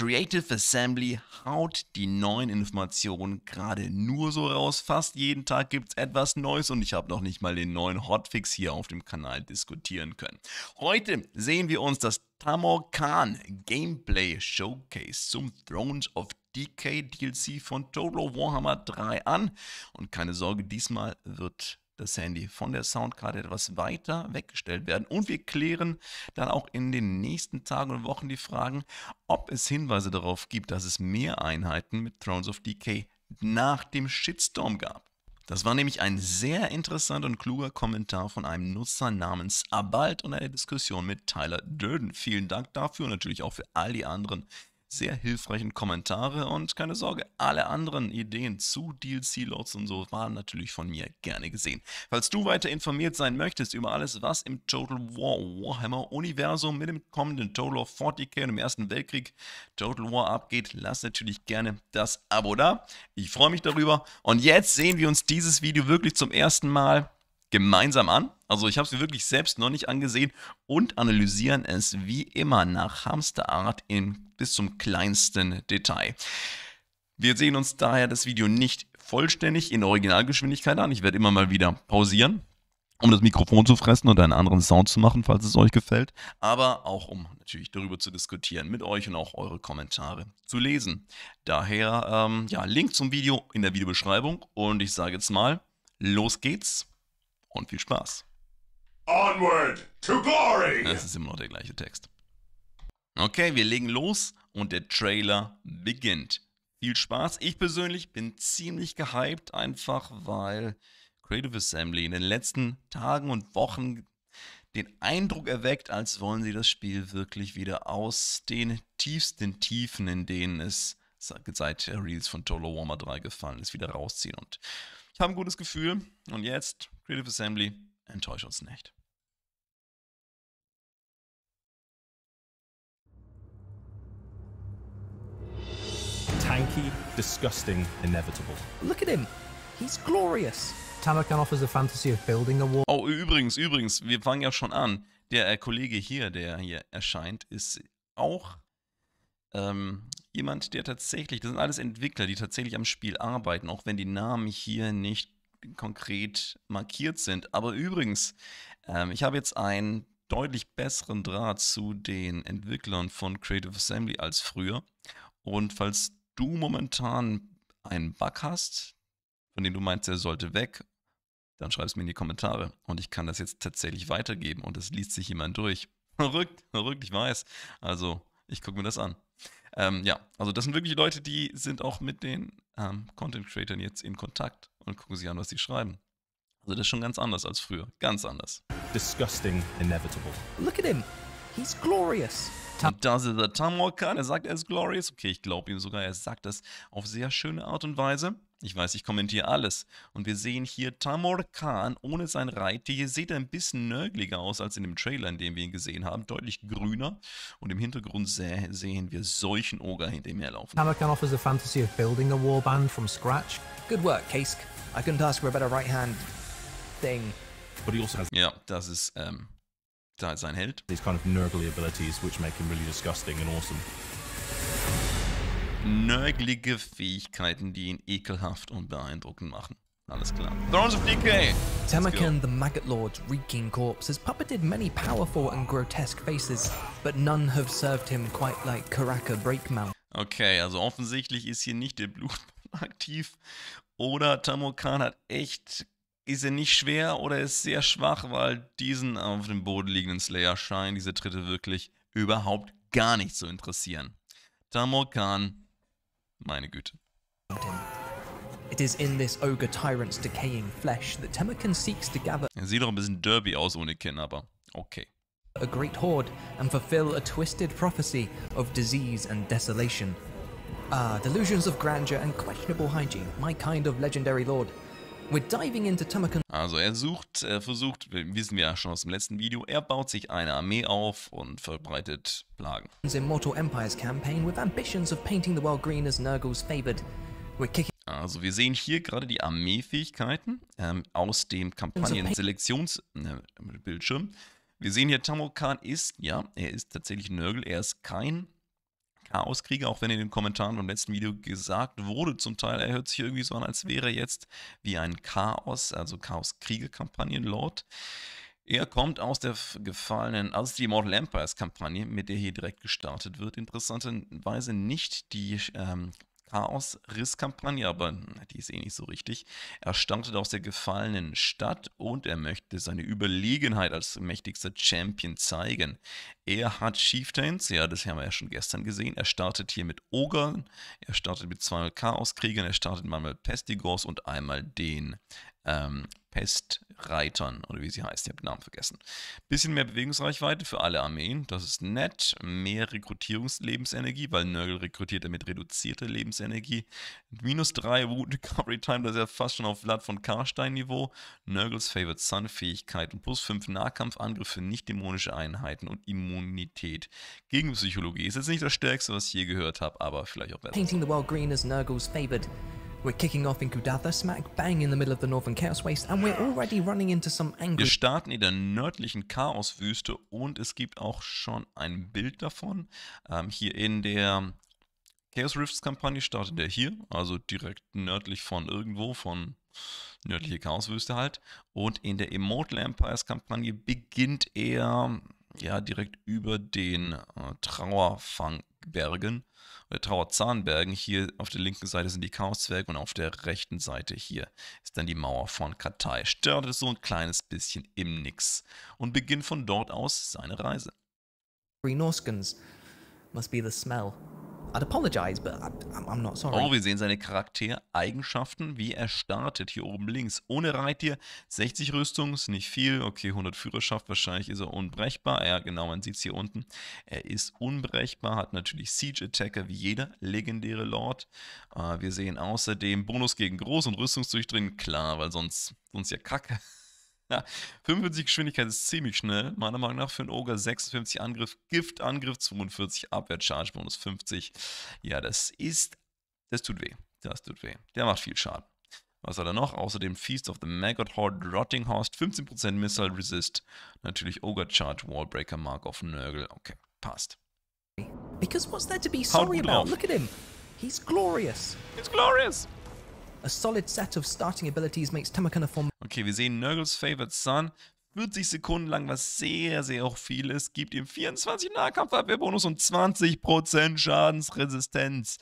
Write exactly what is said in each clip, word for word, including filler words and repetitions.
Creative Assembly haut die neuen Informationen gerade nur so raus. Fast jeden Tag gibt es etwas Neues und ich habe noch nicht mal den neuen Hotfix hier auf dem Kanal diskutieren können. Heute sehen wir uns das Tamor Khan Gameplay Showcase zum Thrones of Decay D L C von Total Warhammer drei an. Und keine Sorge, diesmal wird das Handy von der Soundkarte etwas weiter weggestellt werden. Und wir klären dann auch in den nächsten Tagen und Wochen die Fragen, ob es Hinweise darauf gibt, dass es mehr Einheiten mit Thrones of Decay nach dem Shitstorm gab. Das war nämlich ein sehr interessanter und kluger Kommentar von einem Nutzer namens Abald und eine Diskussion mit Tyler Durden. Vielen Dank dafür und natürlich auch für all die anderen sehr hilfreichen Kommentare und keine Sorge, alle anderen Ideen zu D L C-Loads und so waren natürlich von mir gerne gesehen. Falls du weiter informiert sein möchtest über alles, was im Total War Warhammer Universum mit dem kommenden Total of forty K und im Ersten Weltkrieg Total War abgeht, lass natürlich gerne das Abo da. Ich freue mich darüber und jetzt sehen wir uns dieses Video wirklich zum ersten Mal gemeinsam an. Also ich habe es mir wirklich selbst noch nicht angesehen und analysieren es wie immer nach Hamsterart in, bis zum kleinsten Detail. Wir sehen uns daher das Video nicht vollständig in Originalgeschwindigkeit an. Ich werde immer mal wieder pausieren, um das Mikrofon zu fressen und einen anderen Sound zu machen, falls es euch gefällt. Aber auch um natürlich darüber zu diskutieren mit euch und auch eure Kommentare zu lesen. Daher, ähm, ja, Link zum Video in der Videobeschreibung und ich sage jetzt mal, los geht's. Und viel Spaß. Onward to glory! Das ist immer noch der gleiche Text. Okay, wir legen los und der Trailer beginnt. Viel Spaß. Ich persönlich bin ziemlich gehypt, einfach weil Creative Assembly in den letzten Tagen und Wochen den Eindruck erweckt, als wollen sie das Spiel wirklich wieder aus den tiefsten Tiefen, in denen es seit der Release von Total Warhammer drei gefallen ist, wieder rausziehen. Und ich habe ein gutes Gefühl. Und jetzt, Creative Assembly, enttäuscht uns nicht. Tanky, disgusting, inevitable. Look at him. He's glorious. Tamor Khan offers a fantasy of building a wall. Oh, übrigens, übrigens, wir fangen ja schon an. Der äh, Kollege hier, der hier erscheint, ist auch ähm, jemand, der tatsächlich, das sind alles Entwickler, die tatsächlich am Spiel arbeiten, auch wenn die Namen hier nicht konkret markiert sind. Aber übrigens, ähm, ich habe jetzt einen deutlich besseren Draht zu den Entwicklern von Creative Assembly als früher. Und falls du momentan einen Bug hast, von dem du meinst, er sollte weg, dann schreib es mir in die Kommentare. Und ich kann das jetzt tatsächlich weitergeben und es liest sich jemand durch. Verrückt, verrückt, ich weiß. Also, ich gucke mir das an. Ähm, ja, also das sind wirklich Leute, die sind auch mit den ähm, Content-Creatern jetzt in Kontakt und gucken sich an, was sie schreiben. Also das ist schon ganz anders als früher. Ganz anders. Disgusting, inevitable. Look at him. He's glorious. Und das ist der Tamor Khan. Er sagt, er ist glorious. Okay, ich glaube ihm sogar, er sagt das auf sehr schöne Art und Weise. Ich weiß, ich kommentiere alles. Und wir sehen hier Tamor Khan ohne sein Reittier. Hier sieht er ein bisschen nörgliger aus als in dem Trailer, in dem wir ihn gesehen haben. Deutlich grüner. Und im Hintergrund seh sehen wir solchen Oger hinter ihm herlaufen. Tamor Khan offers a fantasy of building a warband from scratch. Good work, Kask. I couldn't ask for a better right-hand thing. But he also has Ja, das ist, ähm, da ist sein Held. these kind of nurgly abilities which make him really disgusting and awesome. Nörglige Fähigkeiten, die ihn ekelhaft und beeindruckend machen. Alles klar. Thrones of Decay! Tamor Khan, the Maggot Lord's reeking corpse, has puppeted many powerful and grotesque faces, but none have served him quite like Karaka Breakmount. Okay, also offensichtlich ist hier nicht der Blut aktiv. Oder Tamor Khan hat echt, ist er nicht schwer oder ist sehr schwach, weil diesen auf dem Boden liegenden Slayer scheint diese Tritte wirklich überhaupt gar nicht zu interessieren. Tamor Khan, meine Güte. It is in this ogre tyrant's decaying flesh that Tamor Khan seeks to gather Er sieht doch ein bisschen derby aus ohne Kinn, aber okay. a great horde and fulfill a twisted prophecy of disease and desolation. Ah, delusions of grandeur and questionable hygiene, my kind of legendary lord. We're diving into Tamor Khan's Also er sucht, er versucht, wissen wir ja schon aus dem letzten Video, er baut sich eine Armee auf und verbreitet Plagen. Immortal Empires campaign with ambitions of painting the world green as Nurgle's favored. We're kicking Also wir sehen hier gerade die Armeefähigkeiten ähm, aus dem Kampagnen-Selektionsbildschirm. Wir sehen hier, Tamor Khan ist, ja, er ist tatsächlich Nurgle, er ist kein, Chaoskrieger, auch wenn in den Kommentaren beim letzten Video gesagt wurde, zum Teil, er hört sich irgendwie so an, als wäre er jetzt wie ein Chaos, also Chaos-Krieger-Kampagnen-Lord. Er kommt aus der gefallenen, aus die Immortal Empires-Kampagne, mit der hier direkt gestartet wird. Interessanterweise nicht die ähm, Chaos-Riss-Kampagne, aber die ist eh nicht so richtig. Er startet aus der gefallenen Stadt und er möchte seine Überlegenheit als mächtigster Champion zeigen. Er hat Chieftains, ja, das haben wir ja schon gestern gesehen. Er startet hier mit Ogern, er startet mit zweimal Chaoskriegern, er startet einmal Pestigors und einmal den ähm, Pestreitern, oder wie sie heißt, ich habe den Namen vergessen. Bisschen mehr Bewegungsreichweite für alle Armeen, das ist nett. Mehr Rekrutierungslebensenergie, weil Nurgle rekrutiert er mit reduzierter Lebensenergie. Minus drei Wound Recovery Time, das ist ja fast schon auf Vlad von Karstein Niveau. Nurgles Favored Son Fähigkeit und plus fünf Nahkampfangriff für nicht-dämonische Einheiten und Immunität gegen Psychologie. Ist jetzt nicht das Stärkste, was ich je gehört habe, aber vielleicht auch besser. Painting the world green as Nurgle's favoured. We're kicking off in Kudatha, smack bang in the middle of the Northern Chaos Waste, and we're already running into some angry... Wir starten in der nördlichen Chaoswüste und es gibt auch schon ein Bild davon. Ähm, hier in der Chaos Rifts Kampagne startet er hier, also direkt nördlich von irgendwo, von nördliche Chaoswüste halt. Und in der Immortal Empires Kampagne beginnt er ja direkt über den äh, Trauerfangbergen. Der Trauerzahnbergen. Hier auf der linken Seite sind die Chaoszwerge und auf der rechten Seite hier ist dann die Mauer von Katai. Startet so ein kleines bisschen im Nix und beginnt von dort aus seine Reise. Norskans. Must be the smell. I'd apologize, but I'm, I'm not sorry. Oh, wir sehen seine Charaktereigenschaften, wie er startet, hier oben links. Ohne Reittier, sechzig Rüstung, ist nicht viel. Okay, hundert Führerschaft, wahrscheinlich ist er unbrechbar. Ja, genau, man sieht es hier unten. Er ist unbrechbar, hat natürlich Siege-Attacker wie jeder legendäre Lord. Äh, wir sehen außerdem Bonus gegen Groß- und Rüstungsdurchdringen, klar, weil sonst, sonst ja Kacke. Ja, fünfundvierzig Geschwindigkeit ist ziemlich schnell, meiner Meinung nach für einen Ogre. Sechsundfünfzig Angriff, Giftangriff, zweiundvierzig Abwehr, Charge Bonus fünfzig. Ja, das ist, das tut weh, das tut weh. Der macht viel Schaden. Was hat er noch? Außerdem Feast of the Maggot Horde, Rotting Host, fünfzehn Prozent Missile Resist, natürlich Ogre Charge, Wallbreaker, Mark of Nurgle. Okay, passt. Because what's there to be sorry gut about? drauf. Look at him. He's glorious. It's glorious! A solid set of starting abilities makes Tamakana form. Okay, wir sehen Nurgles Favored Son. vierzig Sekunden lang, was sehr, sehr auch viel ist. Gibt ihm vierundzwanzig Nahkampfabwehrbonus und zwanzig Prozent Schadensresistenz.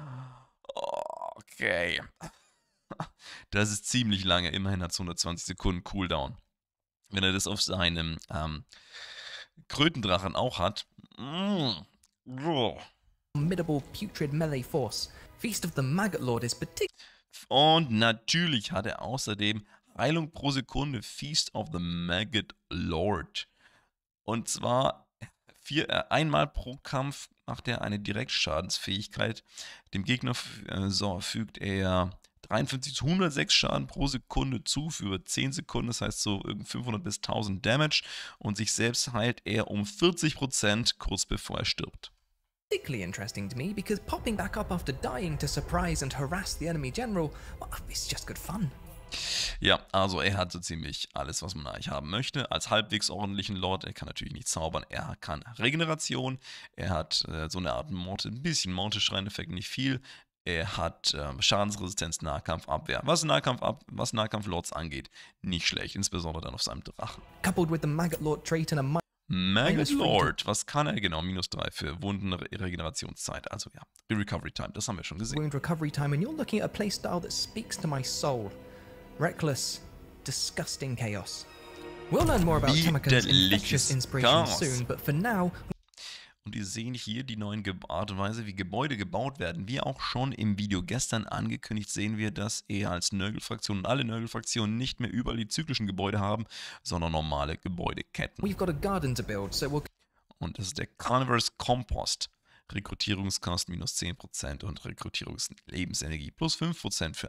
Okay. Das ist ziemlich lange. Immerhin hat es hundertzwanzig Sekunden Cooldown. Wenn er das auf seinem ähm, Krötendrachen auch hat. Mm. Oh. Formidable putrid melee force. Feast of the Maggot Lord is particularly. Und natürlich hat er außerdem Heilung pro Sekunde, Feast of the Maggot Lord. Und zwar vier, äh, einmal pro Kampf macht er eine Direktschadensfähigkeit. Dem Gegner äh, so, fügt er dreiundfünfzig zu hundertsechs Schaden pro Sekunde zu für zehn Sekunden. Das heißt so fünfhundert bis tausend Damage. Und sich selbst heilt er um vierzig Prozent kurz bevor er stirbt. Particularly interesting to me because popping back up after dying to surprise and harass the enemy general, well, it's just good fun. Ja, also er hat so ziemlich alles, was man eigentlich haben möchte. Als halbwegs ordentlichen Lord, er kann natürlich nicht zaubern, er kann Regeneration, er hat äh, so eine Art Morte, ein bisschen Morte-Schrein-Effekt, nicht viel. Er hat äh, Schadensresistenz, Nahkampfabwehr. Was, Nahkampf was Nahkampf-Lords angeht, nicht schlecht, insbesondere dann auf seinem Drachen. Coupled with the Maggot Lord trait and a Maggot Lord, was kann er? Genau, minus drei für Wunden-Regenerationszeit. Also ja, die Recovery Time, das haben wir schon gesehen. wound recovery time, and you're looking at a playstyle that speaks to my soul. Reckless, disgusting chaos. We'll learn more about Tamakan's infectious inspiration soon, but for now... Und ihr sehen hier die neuen Ge Art und Weise, wie Gebäude gebaut werden. Wie auch schon im Video gestern angekündigt, sehen wir, dass er als Nurgle-Fraktion und alle Nurgle-Fraktionen nicht mehr überall die zyklischen Gebäude haben, sondern normale Gebäudeketten. We've got a garden to build, so we'll... Und das ist der Carnivorous Compost. Rekrutierungskosten minus zehn Prozent und Rekrutierungslebensenergie plus fünf Prozent für alle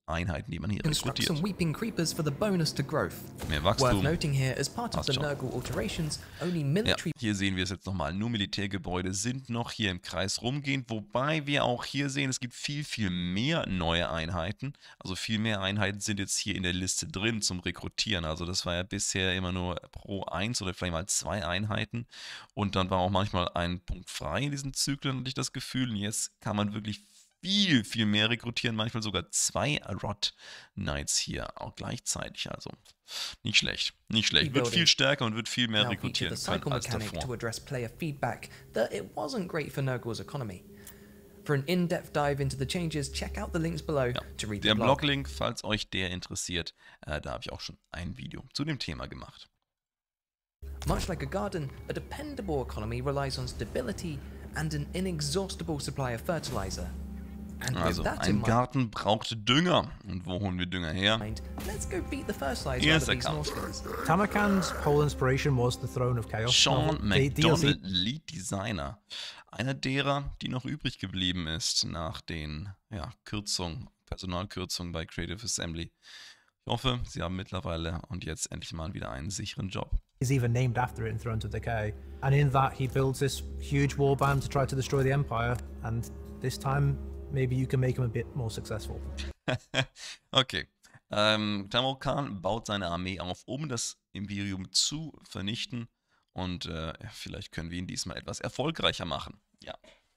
Einheiten, die man hier Construct rekrutiert. some Weeping Creepers for the bonus to growth. Mehr Worth Wachstum. noting here, as part of Passt the schon. Nurgle alterations, only Ja, military hier sehen wir es jetzt nochmal. Nur Militärgebäude sind noch hier im Kreis rumgehend, wobei wir auch hier sehen, es gibt viel, viel mehr neue Einheiten. Also viel mehr Einheiten sind jetzt hier in der Liste drin zum Rekrutieren. Also das war ja bisher immer nur pro eins oder vielleicht mal zwei Einheiten. Und dann war auch manchmal ein Punkt frei in diesen Zyklen, hatte ich das Gefühl. Und jetzt kann man wirklich viel, viel mehr rekrutieren, manchmal sogar zwei Rot Knights hier auch gleichzeitig, also nicht schlecht, nicht schlecht, wird viel stärker und wird viel mehr now feature rekrutieren the können cycle als mechanic to davor. address player feedback that it wasn't great for Nurgle's economy. For an in-depth dive into the changes, check out the links below Ja, to read der the blog. Bloglink, falls euch der interessiert, äh, da habe ich auch schon ein Video zu dem Thema gemacht. Much like a garden, a dependable economy relies on stability and an inexhaustible supply of fertilizer. And with Also, that in ein Garten braucht Dünger. Und wo holen wir Dünger her? mind, let's go beat the fertilizer Hier out ist of der these Kampf. Norskins. Tamarkan's whole inspiration was the Throne of Chaos. Sean novel. The D L C McDonald, Lead Designer. Einer derer, die noch übrig geblieben ist nach den ja, Kürzungen, Personalkürzungen bei Creative Assembly. Ich hoffe, sie haben mittlerweile und jetzt endlich mal wieder einen sicheren Job. is even named after it in Thrones of Decay. And in that, he builds this huge warband to try to destroy the Empire. And this time, maybe you can make him a bit more successful. Okay. Ähm, Tamil Khan baut seine Armee auf, um das Imperium zu vernichten. Und äh, ja, vielleicht können wir ihn diesmal etwas erfolgreicher machen. Ja.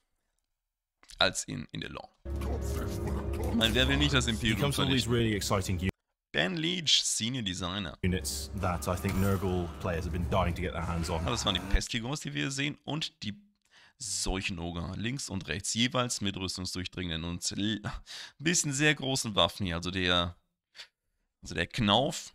Als in, in der Lore. Ich meine, wer will nicht das He Imperium comes with all these vernichten? really exciting Ben Leach, Senior Designer. units that I think Nurgle players have been dying to get their hands on. Ja, das waren die Pestigors, die wir hier sehen. Und die Seuchenoger. Links und rechts. Jeweils mit rüstungsdurchdringenden und ein bisschen sehr großen Waffen hier. Also der, also der Knauf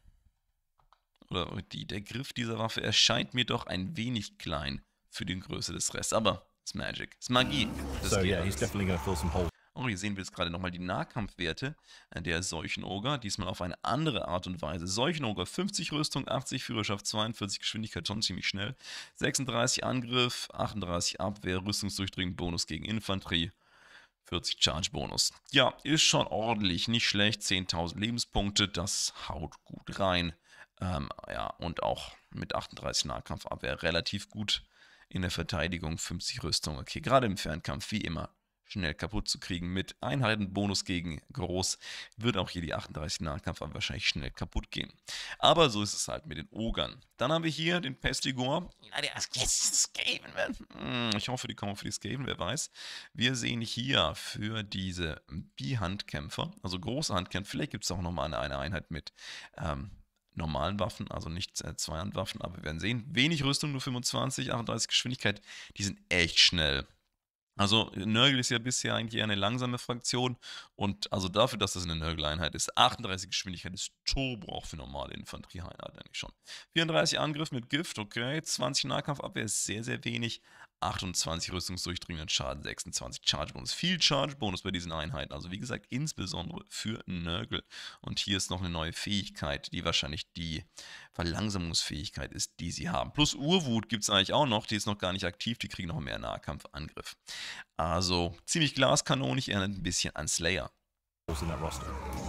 oder die, der Griff dieser Waffe erscheint mir doch ein wenig klein für die Größe des Rests. Aber es ist Magic. Es ist Magie. Das So geht yeah, alles. he's definitely going to fill some holes. Oh, hier sehen wir jetzt gerade nochmal die Nahkampfwerte der Seuchenoger, diesmal auf eine andere Art und Weise. Seuchenoger, fünfzig Rüstung, achtzig Führerschaft, zweiundvierzig Geschwindigkeit, schon ziemlich schnell. sechsunddreißig Angriff, achtunddreißig Abwehr, rüstungsdurchdringend Bonus gegen Infanterie, vierzig Charge-Bonus. Ja, ist schon ordentlich, nicht schlecht, zehntausend Lebenspunkte, das haut gut rein. Ähm, ja, und auch mit achtunddreißig Nahkampfabwehr relativ gut in der Verteidigung, fünfzig Rüstung. Okay, gerade im Fernkampf, wie immer, schnell kaputt zu kriegen. Mit Einheitenbonus gegen Groß wird auch hier die achtunddreißig Nahkampf aber wahrscheinlich schnell kaputt gehen. Aber so ist es halt mit den Ogern. Dann haben wir hier den Pestigor. Ja, der Skaven wird. Hm, ich hoffe, die kommen für die Skaven, wer weiß. Wir sehen hier für diese Bi-Handkämpfer, also große Handkämpfer, vielleicht gibt es auch nochmal eine, eine Einheit mit ähm, normalen Waffen, also nicht äh, Zweihandwaffen, aber wir werden sehen. Wenig Rüstung, nur fünfundzwanzig, achtunddreißig Geschwindigkeit, die sind echt schnell. Also Nurgle ist ja bisher eigentlich eher eine langsame Fraktion und also dafür, dass das eine Nurgle-Einheit ist, achtunddreißig Geschwindigkeit ist Turbo auch für normale Infanterieeinheiten eigentlich schon. vierunddreißig Angriff mit Gift, okay, zwanzig Nahkampfabwehr ist sehr, sehr wenig, achtundzwanzig rüstungsdurchdringenden Schaden, sechsundzwanzig Charge-Bonus, viel Charge-Bonus bei diesen Einheiten, also wie gesagt, insbesondere für Nurgle. Und hier ist noch eine neue Fähigkeit, die wahrscheinlich die Verlangsamungsfähigkeit ist, die sie haben. Plus Urwut gibt es eigentlich auch noch, die ist noch gar nicht aktiv, die kriegen noch mehr Nahkampfangriff. Also ziemlich glaskanonig, erinnert ein bisschen an Slayer. in that roster.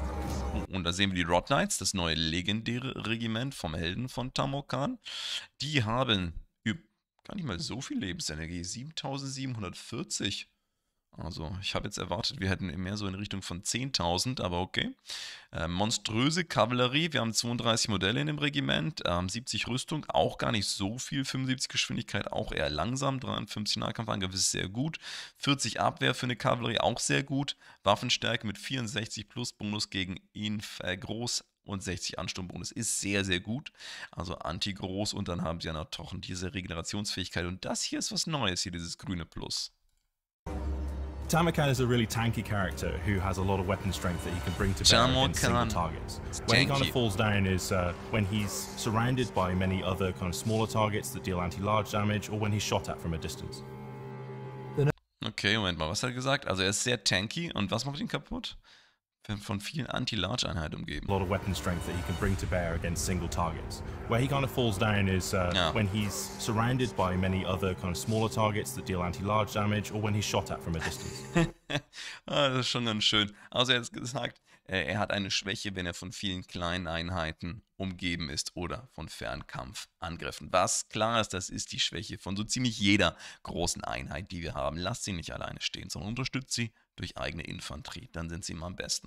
Und da sehen wir die Rot Knights, das neue legendäre Regiment vom Helden von Tamil Khan. Die haben gar nicht mal so viel Lebensenergie, siebentausendsiebenhundertvierzig. Also ich habe jetzt erwartet, wir hätten mehr so in Richtung von zehntausend, aber okay. Äh, monströse Kavallerie, wir haben zweiunddreißig Modelle in dem Regiment, ähm, siebzig Rüstung, auch gar nicht so viel, fünfundsiebzig Geschwindigkeit, auch eher langsam, dreiundfünfzig Nahkampfangriff ist sehr gut, vierzig Abwehr für eine Kavallerie, auch sehr gut, Waffenstärke mit vierundsechzig plus Bonus gegen ihn äh, groß und sechzig Ansturmbonus ist sehr, sehr gut, also Anti-Groß und dann haben sie ja noch doch diese Regenerationsfähigkeit und das hier ist was Neues, hier dieses grüne Plus. Tamil Khan is a really tanky character who has a lot of weapon strength that he can bring to bear Tamil against single Khan targets. is When he kind tanky. of falls down is uh, when he's surrounded by many other kind of smaller targets that deal anti-large damage, or when he's shot at from a distance. Okay, Moment mal, was hat er gesagt? Also er ist sehr tanky und was macht ihn kaputt? Von vielen Anti-Large-Einheiten umgeben. A lot of weapon strength that he can bring to bear against single targets. Where he kind of falls down is uh, Ja. when he's surrounded by many other kind of smaller targets that deal anti-large damage, or when he's shot at from a distance. Ah, das ist schon ganz schön. Also er hat gesagt, äh, er hat eine Schwäche, wenn er von vielen kleinen Einheiten umgeben ist oder von Fernkampfangriffen. Was klar ist, das ist die Schwäche von so ziemlich jeder großen Einheit, die wir haben. Lasst sie nicht alleine stehen, sondern unterstützt sie durch eigene Infanterie. Dann sind sie immer am besten.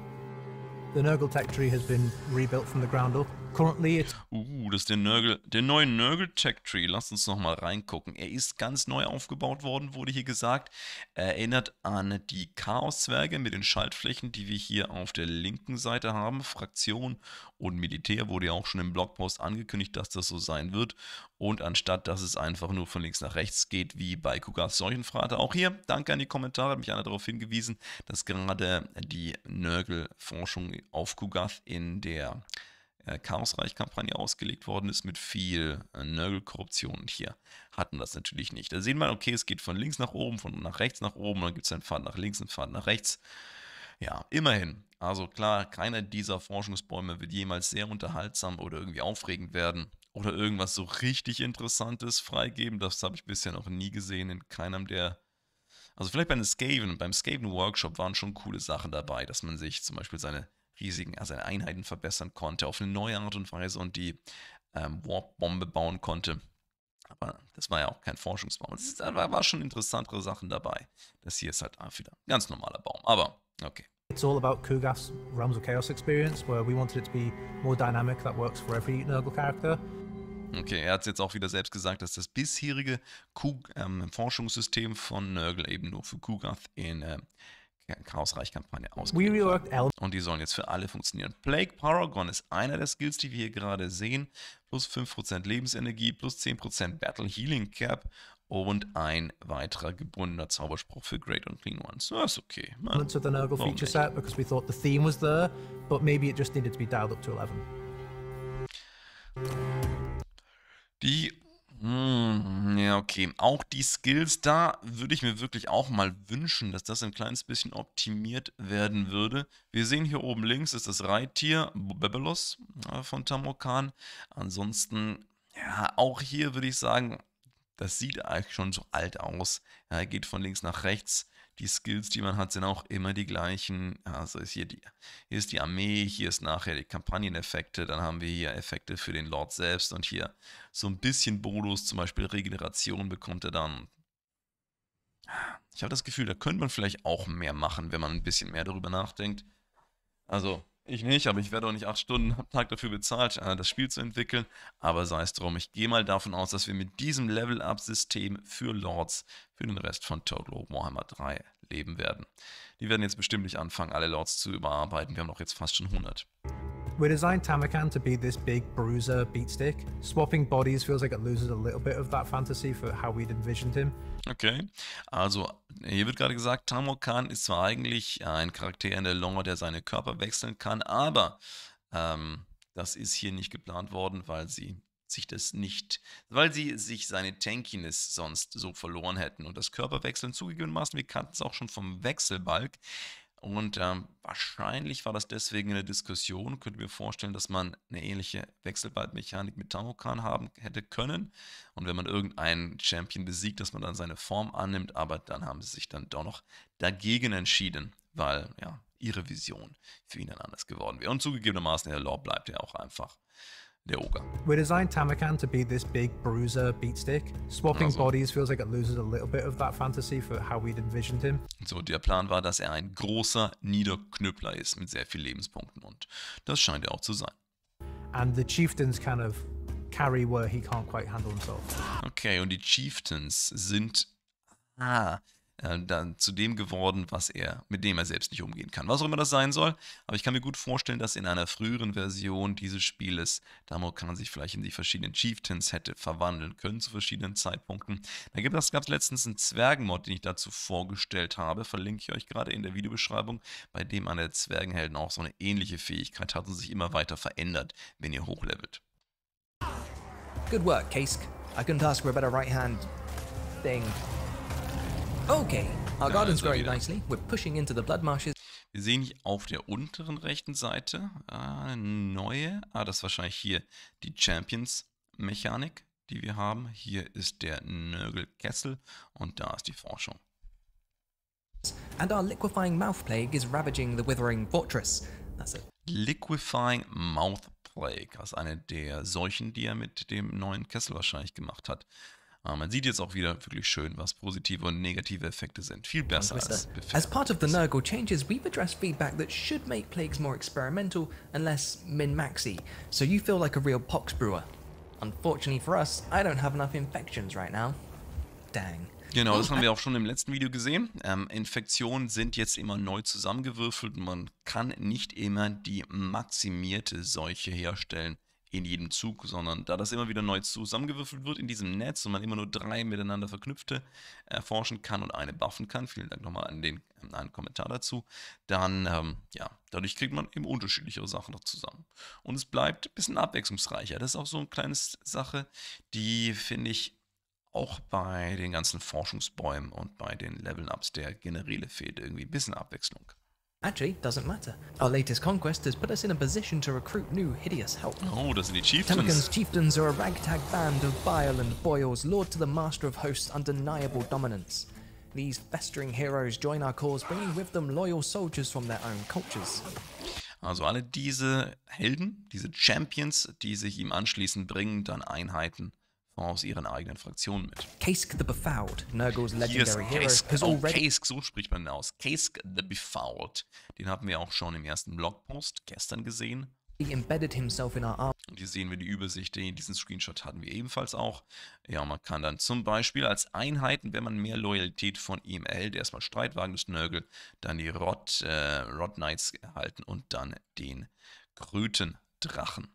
The Nurgle tech tree has been rebuilt from the ground up. Currently it's Uh, das ist der Nurgle, der neue Nurgle Tech Tree. Lasst uns noch mal reingucken. Er ist ganz neu aufgebaut worden, wurde hier gesagt. Er erinnert an die Chaos-Zwerge mit den Schaltflächen, die wir hier auf der linken Seite haben. Fraktion und Militär wurde ja auch schon im Blogpost angekündigt, dass das so sein wird. Und anstatt, dass es einfach nur von links nach rechts geht, wie bei Kugaths Seuchenfrater. Auch hier, danke an die Kommentare, hat mich einer darauf hingewiesen, dass gerade die Nurgle-Forschung auf Kugath in der äh, Chaosreich-Kampagne ausgelegt worden ist mit viel äh, Nurgle-Korruption. Und hier hatten das natürlich nicht. Da sehen wir, okay, es geht von links nach oben, von nach rechts nach oben, dann gibt es einen Pfad nach links, einen Pfad nach rechts. Ja, immerhin. Also klar, keiner dieser Forschungsbäume wird jemals sehr unterhaltsam oder irgendwie aufregend werden oder irgendwas so richtig Interessantes freigeben. Das habe ich bisher noch nie gesehen in keinem der... Also vielleicht bei den Skaven, beim Skaven Workshop waren schon coole Sachen dabei, dass man sich zum Beispiel seine riesigen, also seine Einheiten verbessern konnte auf eine neue Art und Weise und die ähm, Warp-Bombe bauen konnte. Aber das war ja auch kein Forschungsbaum. Es war, war schon interessantere Sachen dabei. Das hier ist halt auch wieder ein ganz normaler Baum. Aber okay. It's all about Kugath's Realms of Chaos experience, where we wanted it to be more dynamic, that works for every Nurgle character. Okay, er hat es jetzt auch wieder selbst gesagt, dass das bisherige Kug ähm, Forschungssystem von Nurgle eben nur für Kugath in äh, Chaosreich-Kampagne ausgelegt wird. Und die sollen jetzt für alle funktionieren. Plague Paragon ist einer der Skills, die wir hier gerade sehen. Plus fünf Prozent Lebensenergie, plus zehn Prozent Battle Healing Cap und ein weiterer gebundener Zauberspruch für Great und Clean Ones. Das ist okay. To the Nurgle feature set because we thought the theme was there, but maybe it just needed to be dialed up to eleven. Die, hm, ja okay, auch die Skills, da würde ich mir wirklich auch mal wünschen, dass das ein kleines bisschen optimiert werden würde. Wir sehen hier oben links ist das Reittier Bebelos äh, von Tamokhan. Ansonsten, ja, auch hier würde ich sagen, das sieht eigentlich schon so alt aus. Ja, geht von links nach rechts. Die Skills, die man hat, sind auch immer die gleichen. Also ist hier, die, hier ist die Armee, hier ist nachher die Kampagneneffekte, dann haben wir hier Effekte für den Lord selbst und hier so ein bisschen Bonus, zum Beispiel Regeneration bekommt er dann. Ich habe das Gefühl, da könnte man vielleicht auch mehr machen, wenn man ein bisschen mehr darüber nachdenkt. Also ich nicht, aber ich werde auch nicht acht Stunden am Tag dafür bezahlt, das Spiel zu entwickeln. Aber sei es drum, ich gehe mal davon aus, dass wir mit diesem Level-Up-System für Lords für den Rest von Total Warhammer drei leben werden. Die werden jetzt bestimmt nicht anfangen, alle Lords zu überarbeiten. Wir haben doch jetzt fast schon hundert. We designed Tamokhan to be this big bruiser beatstick. Swapping bodies feels like it loses a little bit of that fantasy for how we'd envisioned him. Okay, also hier wird gerade gesagt, Tamokhan ist zwar eigentlich ein Charakter in der Lore, der seine Körper wechseln kann, aber ähm, das ist hier nicht geplant worden, weil sie sich das nicht, weil sie sich seine Tankiness sonst so verloren hätten. Und das Körperwechseln zugegebenermaßen, wir kannten es auch schon vom Wechselbalg. Und ähm, wahrscheinlich war das deswegen in der Diskussion, könnte mir vorstellen, dass man eine ähnliche Wechselbalgmechanik mit Tamokhan haben hätte können. Und wenn man irgendeinen Champion besiegt, dass man dann seine Form annimmt, aber dann haben sie sich dann doch noch dagegen entschieden, weil ja ihre Vision für ihn dann anders geworden wäre. Und zugegebenermaßen, der Lore bleibt ja auch einfach der Ogre. We designed Tamokhan to be this big bruiser beatstick. Swapping Also. bodies feels like it loses a little bit of that fantasy for how we'd envisioned him. So, der Plan war, dass er ein großer Niederknüppler ist mit sehr vielen Lebenspunkten und das scheint er auch zu sein. And the chieftains kind of carry where he can't quite handle himself. Okay, und die Chieftains sind ah, äh, dann zu dem geworden, was er, mit dem er selbst nicht umgehen kann. Was auch immer das sein soll, aber ich kann mir gut vorstellen, dass in einer früheren Version dieses Spieles Tamokhan sich vielleicht in die verschiedenen Chieftains hätte verwandeln können zu verschiedenen Zeitpunkten. Da gab es letztens einen Zwergenmod, den ich dazu vorgestellt habe, verlinke ich euch gerade in der Videobeschreibung, bei dem einer der Zwergenhelden auch so eine ähnliche Fähigkeit hat und sich immer weiter verändert, wenn ihr hochlevelt. Good work, Kaisk. I couldn't ask for a better right-hand thing. Okay, our garden's also growing wieder. nicely. We're pushing into the blood marshes. Wir sehen hier auf der unteren rechten Seite eine neue, ah, das ist wahrscheinlich hier die Champions-Mechanik, die wir haben. Hier ist der Nurgle Kessel und da ist die Forschung. and our liquefying mouth plague is ravaging the withering fortress. That's it. Liquefying Mouth Plague, also eine der Seuchen, die er mit dem neuen Kessel wahrscheinlich gemacht hat. Uh, man sieht jetzt auch wieder wirklich schön, was positive und negative Effekte sind. Viel besser als bisher. As part of the Nurgle changes, we've addressed feedback that should make plagues more experimental and less min-maxy, so you feel like a real pox brewer. Unfortunately for us, I don't have enough infections right now. Dang. Genau, das haben wir auch schon im letzten Video gesehen. Ähm, Infektionen sind jetzt immer neu zusammengewürfelt und man kann nicht immer die maximierte Seuche herstellen in jedem Zug, sondern da das immer wieder neu zusammengewürfelt wird in diesem Netz und man immer nur drei miteinander verknüpfte erforschen kann und eine buffen kann, vielen Dank nochmal an den an einen Kommentar dazu, dann, ähm, ja, dadurch kriegt man eben unterschiedlichere Sachen noch zusammen. Und es bleibt ein bisschen abwechslungsreicher. Das ist auch so eine kleine Sache, die, finde ich, auch bei den ganzen Forschungsbäumen und bei den Leveln-Ups der Generäle fehlt irgendwie ein bisschen Abwechslung. Actually, doesn't matter. Our latest conquest has put us in a position to recruit new hideous help. Oh, das sind die Chieftains. Temminck's chieftains are a ragtag band of bile and boils, lured to the master of hosts' undeniable dominance. These festering heroes join our cause, bringing with them loyal soldiers from their own cultures. Also alle diese Helden, diese Champions, die sich ihm anschließen, bringen dann Einheiten aus ihren eigenen Fraktionen mit. Kaisk the Befouled, Nurgle's legendary hero, Kaisk, has oh, already... Kaisk, so spricht man ihn aus. Kaisk the Befouled. Den haben wir auch schon im ersten Blogpost gestern gesehen. He embedded himself in our army. Und hier sehen wir die Übersicht, diesen Screenshot hatten wir ebenfalls auch. Ja, man kann dann zum Beispiel als Einheiten, wenn man mehr Loyalität von ihm erhält, erstmal Streitwagen des Nurgle, dann die Rod, äh, Rod Knights erhalten und dann den Krötendrachen.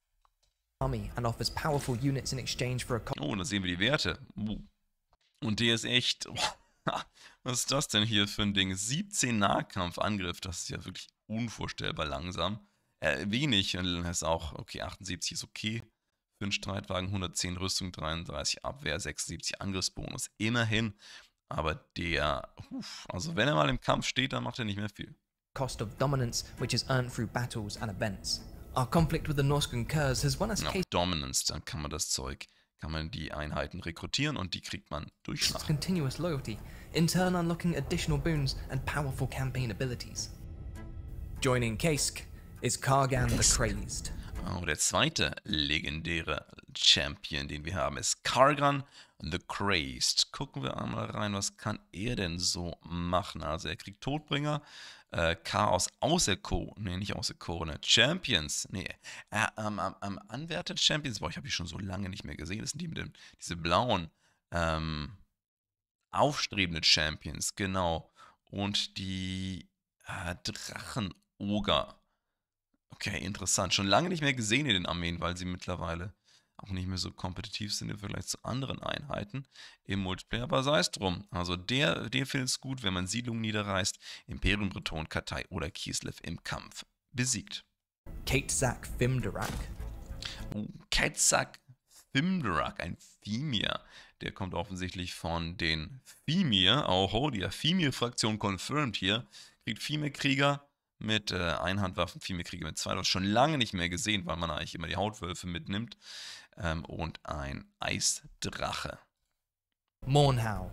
And offers powerful units in exchange for a... Oh, da sehen wir die Werte. Und der ist echt... Was ist das denn hier für ein Ding? siebzehn Nahkampfangriff, das ist ja wirklich unvorstellbar langsam. Äh, wenig, und das ist auch, okay, achtundsiebzig ist okay. Für einen Streitwagen, hundertzehn Rüstung, dreiunddreißig Abwehr, sechsundsiebzig Angriffsbonus. Immerhin. Aber der, uff, also wenn er mal im Kampf steht, dann macht er nicht mehr viel. Cost of dominance, which is earned through battles and events. Our conflict with the Norscan Curse has won us... Ja, Dominance, dann kann man das Zeug, kann man die Einheiten rekrutieren und die kriegt man durch Schlacht. Continuous loyalty, in turn unlocking additional boons and powerful campaign abilities. Joining Kaisk is Kargan the Crazed. Oh, der zweite legendäre Champion, den wir haben, ist Kargan the Crazed. Gucken wir einmal rein, was kann er denn so machen? Also er kriegt Todbringer, äh, Chaos auserkoren, nee, nicht auserkorene, Champions, nee, äh, ähm, ähm, Unwerted Champions, boah, ich habe die schon so lange nicht mehr gesehen, das sind die mit dem, diese blauen, ähm, aufstrebende Champions, genau, und die äh, Drachenoger. Okay, interessant. Schon lange nicht mehr gesehen in den Armeen, weil sie mittlerweile auch nicht mehr so kompetitiv sind im Vergleich zu anderen Einheiten im Multiplayer. Aber sei es drum. Also der, der findet es gut, wenn man Siedlungen niederreißt, Imperium Breton, Kartei oder Kislev im Kampf besiegt. Kaitzak Fimdarak. Oh, Kaitzak Fimdarak, ein Fimir. Der kommt offensichtlich von den Fimir. Oh, die Fimir-Fraktion confirmed hier. Kriegt Fimir-Krieger mit äh, Einhandwaffen, Fimir-Krieger mit zwei. Das schon lange nicht mehr gesehen, weil man eigentlich immer die Hautwölfe mitnimmt. Ähm, und ein Eisdrache. Mornhowl.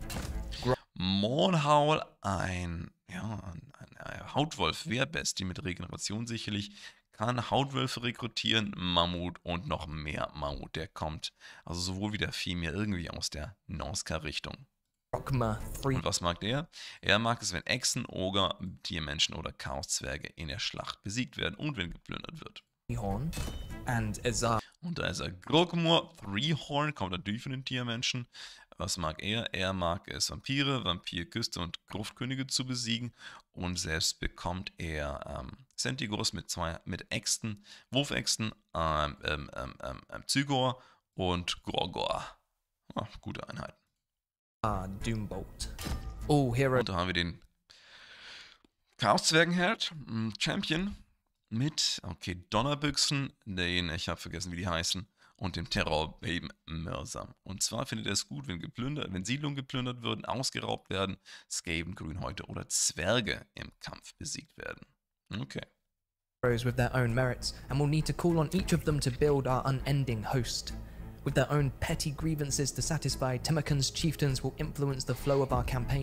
Mornhowl, ein, ja, ein, ein Hautwolf-Wehrbestie mit Regeneration sicherlich. Kann Hautwölfe rekrutieren, Mammut und noch mehr Mammut. Der kommt also sowohl wie der Fimir irgendwie aus der Norsca-Richtung. Und was mag er? Er mag es, wenn Echsen, Oger, Tiermenschen oder Chaoszwerge in der Schlacht besiegt werden und wenn geplündert wird. And Azar. Und da ist er Grogmor, Three-Horn, kommt natürlich von den Tiermenschen. Was mag er? Er mag es, Vampire, Vampirküste und Gruftkönige zu besiegen. Und selbst bekommt er ähm, Centigoros mit zwei, mit Äxten, Wurfäxten, ähm, ähm, ähm, ähm, Zygor und Gorgor. Ah, gute Einheiten. Ah, Doombolt. Oh, Hero. Und da haben wir den Chaoszwergenherd, Champion, mit, okay, Donnerbüchsen, den, ich habe vergessen, wie die heißen, und dem Terrorbaben Mörser. Und zwar findet er es gut, wenn geplündert, wenn Siedlungen geplündert würden, ausgeraubt werden, Skaven, Grünhäute oder Zwerge im Kampf besiegt werden. Okay. With their own merits, and we'll need to call on each of them to build our unending host. With their own petty grievances to satisfy, Temminck's chieftains will influence the flow of our campaign.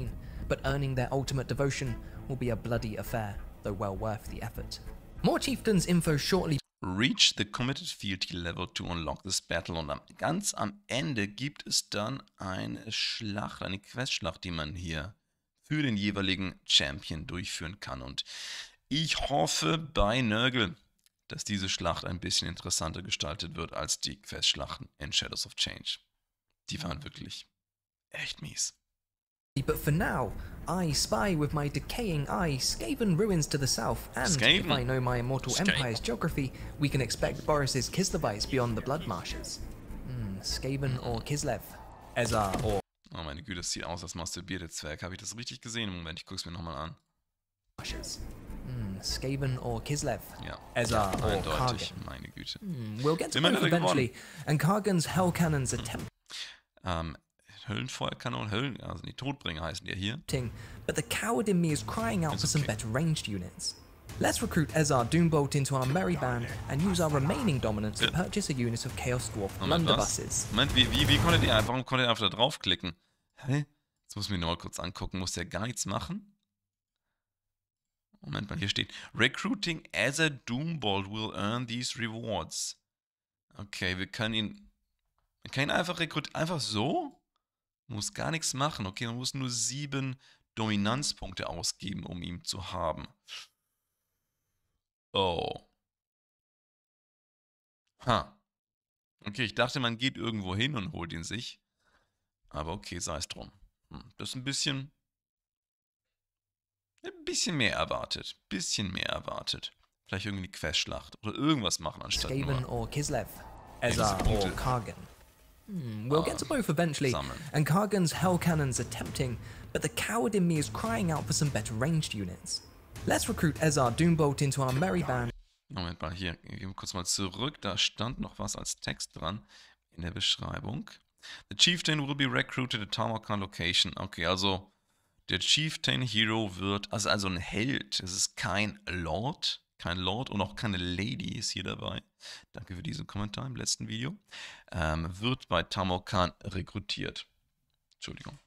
but earning their ultimate devotion will be a bloody affair, though well worth the effort. More Chieftains info shortly. Reach the committed fealty level to unlock this battle. Und am, ganz am Ende gibt es dann eine Schlacht, eine Questschlacht, die man hier für den jeweiligen Champion durchführen kann. Und ich hoffe bei Nurgle, dass diese Schlacht ein bisschen interessanter gestaltet wird als die Questschlachten in Shadows of Change. Die waren wirklich echt mies. But for now, I spy with my decaying eye Skaven ruins to the south, and Skaven. if I know my immortal Skaven. empire's geography, we can expect Boris's Kislevites beyond the blood marshes. Hmm, Skaven or Kislev, Ezar or... Oh meine Güte, das sieht aus als masturbierte Zwerg. Habe ich das richtig gesehen? Moment, ich guck's mir nochmal an. Marshes. Hmm, Skaven or Kislev, Ja, Ezar or eindeutig, Kargan. meine Güte. Hmm, we'll get to Immerhin both hat er eventually, and Kargan's Hell Cannons attempt Ähm, Höllenfeuerkanonen, Höllen, also die Todbringer heißen die ja hier. but the coward in me is crying out for some better ranged units. Let's recruit Ezar Doombolt into our merry band and use our remaining dominance to purchase a unit of Chaos Dwarf Moment, was? blunderbusses. Moment, wie, wie, wie konnte der, warum konnte er einfach da draufklicken? Hä? Jetzt muss ich mir noch kurz angucken, muss der gar nichts machen? Moment mal, hier steht, Recruiting Ezar Doombolt will earn these rewards. Okay, wir können ihn, wir können ihn einfach rekrutieren, einfach so? Muss gar nichts machen. Okay, man muss nur sieben Dominanzpunkte ausgeben, um ihn zu haben. Oh. Ha. Okay, ich dachte, man geht irgendwo hin und holt ihn sich. Aber okay, sei es drum. Hm, das ist ein bisschen... Ein bisschen mehr erwartet. Bisschen mehr erwartet. Vielleicht irgendwie eine Questschlacht oder irgendwas machen anstatt Skaven nur... or Kislev, Ezar or Punkte. Kargan. Hmm, we'll get to both eventually, sammeln. and Kargan's Hell Cannons are tempting, but the coward in me is crying out for some better ranged units. Let's recruit Ezar Doombolt into our merry band. Moment mal, hier, gehen wir kurz mal zurück. Da stand noch was als Text dran in der Beschreibung. The Chieftain will be recruited at Tamarkan Location. Okay, also der Chieftain Hero wird, also, also ein Held. Es ist kein Lord, kein Lord und auch keine Lady ist hier dabei. Danke für diesen Kommentar im letzten Video. Ähm, wird bei Tamarkan rekrutiert. Entschuldigung.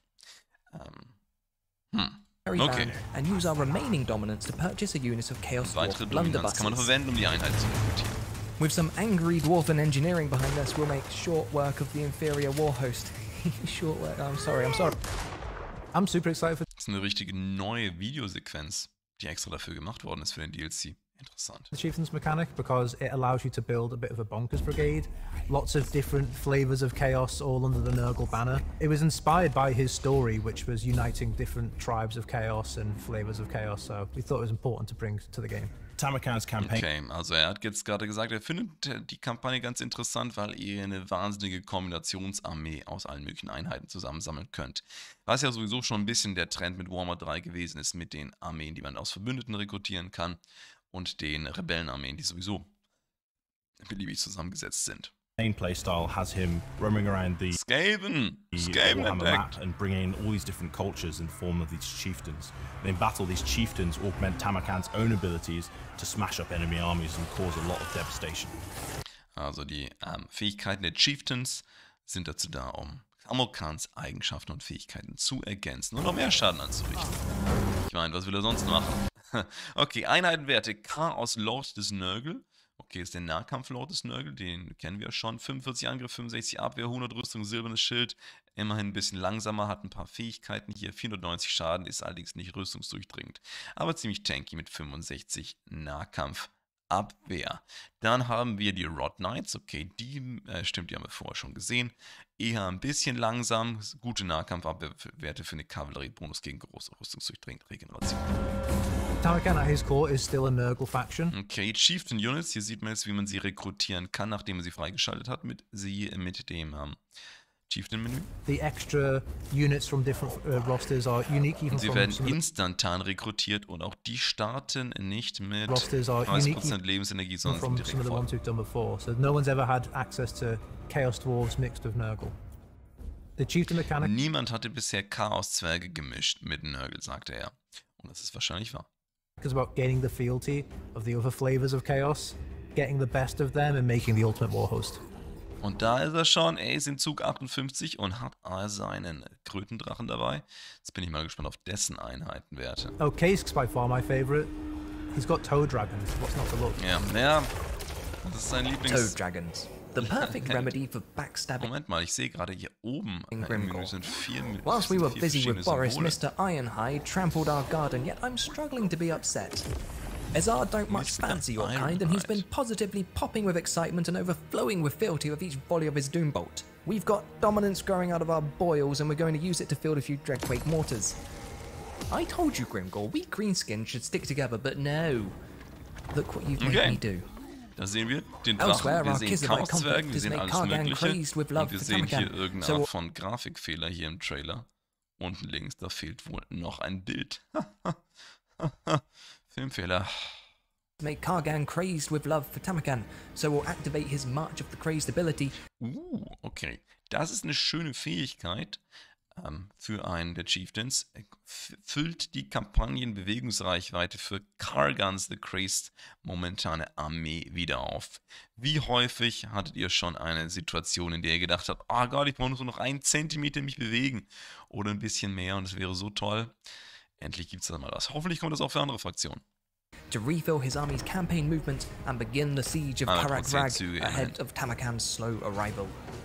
Ähm, hm. Merry Okay. band and use our remaining dominance to purchase a unit of Chaos Dwarf Weitere Dominanz kann man blunderbusses. verwenden, um die Einheit zu rekrutieren. With some angry dwarven engineering behind us, we'll make short work of the inferior war host. Short work. I'm sorry. I'm sorry. I'm super excited for Das ist eine richtige neue Videosequenz, die extra dafür gemacht worden ist für den D L C. Interessant. the Chieftain's mechanic because it allows you to build a bit of a bonkers brigade. Lots of different flavors of chaos all under the Nurgle banner. It was inspired by his story, which was uniting different tribes of chaos and flavors of chaos, so we thought it was important to bring to the game. Tamarkan's campaign Okay, also er hat jetzt gerade gesagt, er findet die Kampagne ganz interessant, weil ihr eine wahnsinnige Kombinationsarmee aus allen möglichen Einheiten zusammensammeln könnt. Was ja sowieso schon ein bisschen der Trend mit Warhammer drei gewesen ist, mit den Armeen, die man aus Verbündeten rekrutieren kann und den Rebellenarmeen, die sowieso beliebig zusammengesetzt sind. playstyle has him roaming around the Skaven! the Skaven Warhammer entdeckt! map and bringing in all these different cultures in the form of these chieftains. And in battle, these chieftains augment Tamarkan's own abilities to smash up enemy armies and cause a lot of devastation. Also die ähm, Fähigkeiten der Chieftains sind dazu da, um Tamarkans Eigenschaften und Fähigkeiten zu ergänzen und noch mehr Schaden anzurichten. Ich meine, was will er sonst machen? Okay, Einheitenwerte. Chaos Lord des Nurgle. Okay, ist der Nahkampf-Lord des Nurgle, den kennen wir schon. fünfundvierzig Angriff, fünfundsechzig Abwehr, hundert Rüstung, silbernes Schild. Immerhin ein bisschen langsamer, hat ein paar Fähigkeiten hier. vierhundertneunzig Schaden, ist allerdings nicht rüstungsdurchdringend. Aber ziemlich tanky mit fünfundsechzig Nahkampf-Abwehr. Dann haben wir die Rod Knights. Okay, die, äh, stimmt, die haben wir vorher schon gesehen. Eher ein bisschen langsam. Gute Nahkampfabwehrwerte für eine Kavallerie-Bonus gegen große rüstungsdurchdringende Regeneration. Tamarkan at his core is still a Nurgle faction. Okay, Chieftain Units, hier sieht man jetzt, wie man sie rekrutieren kann, nachdem man sie freigeschaltet hat, mit sie mit dem ähm, Chieftain-Menü. The extra units from different uh, rosters are unique even Und sie from werden some of the instantan rekrutiert und auch die starten nicht mit rosters are neunzig unique Prozent Lebensenergie, sondern from sind some direkt of the ones voll. we've done before. So no one's ever had access to Chaos Dwarves mixed with Nurgle. The Chieftain mechanic Niemand hatte bisher Chaos-Zwerge gemischt mit Nurgle, sagte er. Und das ist wahrscheinlich wahr. is about gaining the fealty of the other flavors of chaos, getting the best of them and making the ultimate war host. Und da ist er schon, er ist in Zug achtundfünfzig und hat seinen Krötendrachen dabei. Jetzt bin ich mal gespannt auf dessen Einheitenwerte. Oh, Kask's by far my favorite. He's got Toe Dragons. What's not to look? Ja, ja, das ist sein Lieblings... Toad Dragons. The perfect remedy for backstabbing. Moment mal, ich sehe gerade hier oben, In äh, im Menü sind vier, Whilst we were vier busy verschiedene with Boris, Symbole. Mister Ironhide trampled our garden, yet I'm struggling to be upset. Ezard don't much Mister fancy your kind, and he's been Ironhide. positively popping with excitement and overflowing with fealty with each volley of his Doombolt. We've got dominance growing out of our boils, and we're going to use it to field a few Dreadquake mortars. I told you, Grimgor, we greenskins should stick together, but no. Look what you've made Okay. me do. Da sehen wir den Elsewhere, Drachen, wir our sehen Kislev Chaoszwergen, wir conflict sehen has alles made Kargan Mögliche crazed with love und wir for sehen hier Tamarkan. irgendeine So- Art von Grafikfehler hier im Trailer. Unten links, da fehlt wohl noch ein Bild. Filmfehler. Make Kargan crazed with love for Tamarkan, so we'll activate his March of the Crazed ability. Uh, okay. Das ist eine schöne Fähigkeit ähm, für einen der Chieftains. Er f- füllt die Kampagnenbewegungsreichweite für Kargans the Crazed momentane Armee wieder auf. Wie häufig hattet ihr schon eine Situation, in der ihr gedacht habt, ah Gott, ich brauche nur so noch einen Zentimeter mich bewegen oder ein bisschen mehr und es wäre so toll. Endlich gibt es da mal was. Hoffentlich kommt das auch für andere Fraktionen. To refill his army's campaign movement and begin the siege of Ah, Karak trotzdem Rag Züge ahead immerhin. of Tamarkan's slow arrival.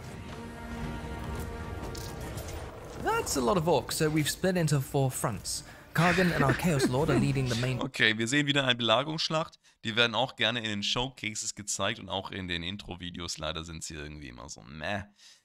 That's a lot of orcs, so we've split into four fronts. Kargan and our Chaos Lord are leading the main... Okay, wir sehen wieder eine Belagerungsschlacht. Die werden auch gerne in den Showcases gezeigt und auch in den Intro-Videos. Leider sind sie irgendwie immer so meh.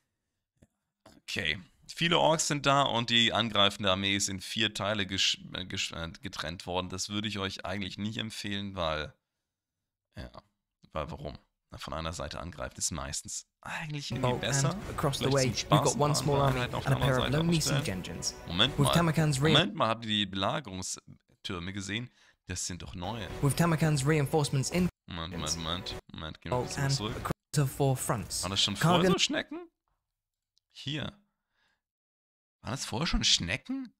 Okay. Viele Orks sind da und die angreifende Armee ist in vier Teile gesch äh, gesch äh, getrennt worden. Das würde ich euch eigentlich nicht empfehlen, weil... Ja, weil warum? Na, von einer Seite angreift ist meistens eigentlich irgendwie Oh, besser. and across the Vielleicht way, zum we've Spaß got one mal small army Einheiten auf and a der pair of anderen lonely Seite siege aufstellen. engines. Moment With mal. Tamarkan's re- Moment mal, habt ihr die Belagerungstürme gesehen? Das sind doch neue. With Tamarkan's reinforcements in Moment, Moment, Moment. Moment, gehen wir oh, ein bisschen and zurück. across the four fronts. Waren das schon vorher Kargan so Schnecken? Hier. Waren das vorher schon Schnecken?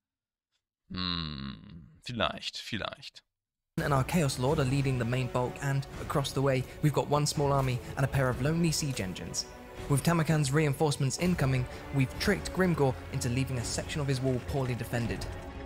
Hm, vielleicht, vielleicht. and our Chaos Lord are leading the main bulk, and across the way, we've got one small army and a pair of lonely siege engines. With Tamarkan's reinforcements incoming, we've tricked Grimgor into leaving a section of his wall poorly defended.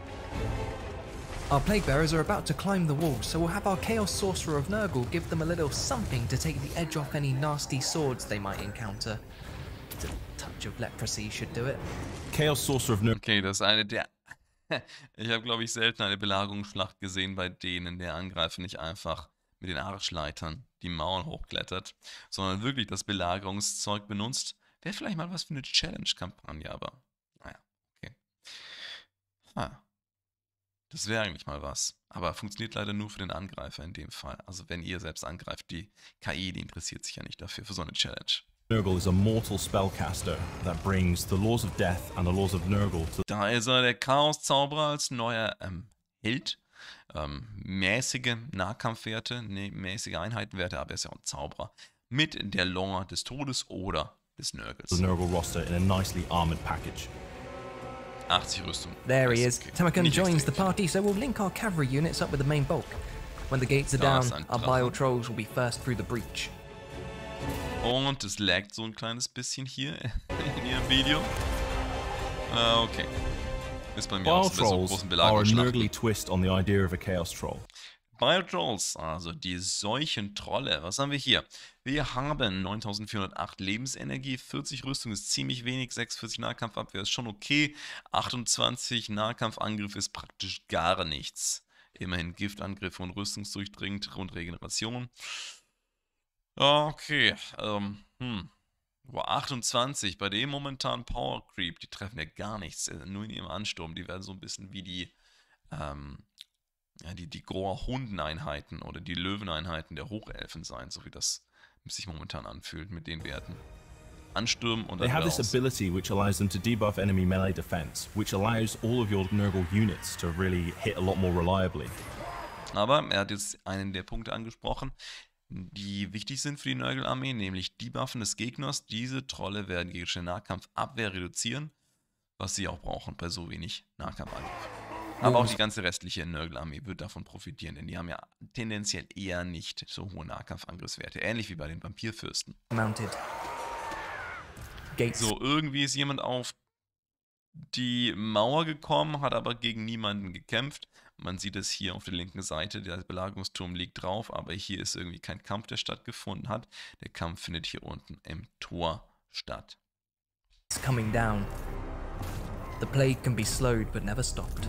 Our Plague Bearers are about to climb the walls, so we'll have our Chaos Sorcerer of Nurgle give them a little something to take the edge off any nasty swords they might encounter. A touch of leprosy should do it. Chaos Sorcerer of Nurgle Okay, das ist eine der... Ich habe, glaube ich, selten eine Belagerungsschlacht gesehen, bei denen der Angreifer nicht einfach mit den Arschleitern die Mauern hochklettert, sondern wirklich das Belagerungszeug benutzt. Wäre vielleicht mal was für eine Challenge-Kampagne, aber naja, okay. Ha. Das wäre eigentlich mal was. Aber funktioniert leider nur für den Angreifer in dem Fall. Also wenn ihr selbst angreift, die K I, die interessiert sich ja nicht dafür, für so eine Challenge. Nurgle is a mortal spellcaster that brings the laws of death and the laws of Nurgle to Da ist er, der Chaos-Zauberer als neuer ähm, Held. Ähm, mäßige Nahkampfwerte, nee, mäßige Einheitenwerte, aber er ist ja auch ein Zauberer. Mit der Lore des Todes oder des the Nurgles. Nurgle roster in a nicely armored package. achtzig Rüstung. There he Das is. okay. Tamarkan Nicht joins the extrem. party, so we'll link our cavalry units up with the main bulk. When the gates are Da down, ist ein our Drache. Bile Trolls will be first through the breach. Und es laggt so ein kleines bisschen hier in ihrem Video. Ah, okay. Ist bei mir auch Bile so bei so Trolls großen are a Nurgly Belagerungsschlachten. twist on the idea of a Chaos Troll. Bile Trolls, also die Seuchentrolle. Was haben wir hier? Wir haben neuntausendvierhundertacht Lebensenergie, vierzig Rüstung ist ziemlich wenig, sechsundvierzig Nahkampfabwehr ist schon okay, achtundzwanzig Nahkampfangriff ist praktisch gar nichts. Immerhin Giftangriffe und rüstungsdurchdringend und Regeneration. Ja, okay. Ähm, hm. Boah, achtundzwanzig, bei dem momentanen Power Creep, die treffen ja gar nichts, äh, nur in ihrem Ansturm. Die werden so ein bisschen wie die, ähm, ja, die, die Grohr-Hunden-Einheiten oder die Löweneinheiten der Hochelfen sein, so wie das sich momentan anfühlt mit den Werten. Anstürmen und They dann have wieder this aus. ability which allows them to debuff enemy melee defense, which allows all of your Nurgle units to really hit a lot more reliably. Aber er hat jetzt einen der Punkte angesprochen, die wichtig sind für die Nurgle-Armee, nämlich die Buffen des Gegners. Diese Trolle werden gegnerische Nahkampfabwehr reduzieren, was sie auch brauchen bei so wenig Nahkampfangriff. Aber auch die ganze restliche Nurgle-Armee wird davon profitieren, denn die haben ja tendenziell eher nicht so hohe Nahkampfangriffswerte, ähnlich wie bei den Vampirfürsten. Mounted. Gates. So, irgendwie ist jemand auf die Mauer gekommen, hat aber gegen niemanden gekämpft. Man sieht es hier auf der linken Seite, der Belagerungsturm liegt drauf, aber hier ist irgendwie kein Kampf, der stattgefunden hat. Der Kampf findet hier unten im Tor statt. It's coming down. The plague can be slowed but never stopped.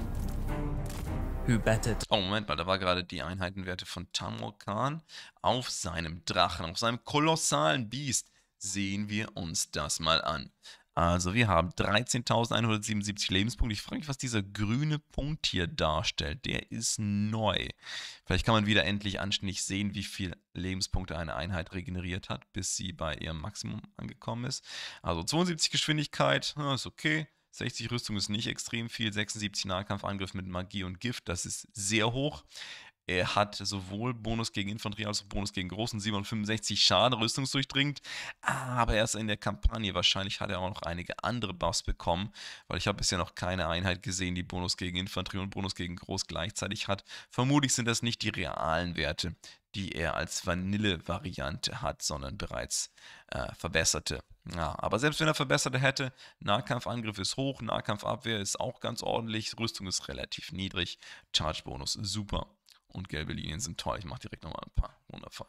Who better to Oh, Moment mal, da war gerade die Einheitenwerte von Tamur Khan. Auf seinem Drachen, auf seinem kolossalen Biest sehen wir uns das mal an. Also wir haben dreizehntausendeinhundertsiebenundsiebzig Lebenspunkte. Ich frage mich, was dieser grüne Punkt hier darstellt. Der ist neu. Vielleicht kann man wieder endlich anständig sehen, wie viel Lebenspunkte eine Einheit regeneriert hat, bis sie bei ihrem Maximum angekommen ist. Also zweiundsiebzig Geschwindigkeit, ja, ist okay. sechzig Rüstung ist nicht extrem viel. sechsundsiebzig Nahkampfangriff mit Magie und Gift, das ist sehr hoch. Er hat sowohl Bonus gegen Infanterie als auch Bonus gegen Großen, siebenhundertfünfundsechzig Schaden, rüstungsdurchdringend. Aber erst in der Kampagne. Wahrscheinlich hat er auch noch einige andere Buffs bekommen, weil ich habe bisher noch keine Einheit gesehen, die Bonus gegen Infanterie und Bonus gegen Groß gleichzeitig hat. Vermutlich sind das nicht die realen Werte, die er als Vanille-Variante hat, sondern bereits äh, verbesserte. Ja, aber selbst wenn er verbesserte hätte, Nahkampfangriff ist hoch, Nahkampfabwehr ist auch ganz ordentlich, Rüstung ist relativ niedrig, Charge-Bonus super. Und gelbe Linien sind toll. Ich mache direkt nochmal ein paar. Wundervoll.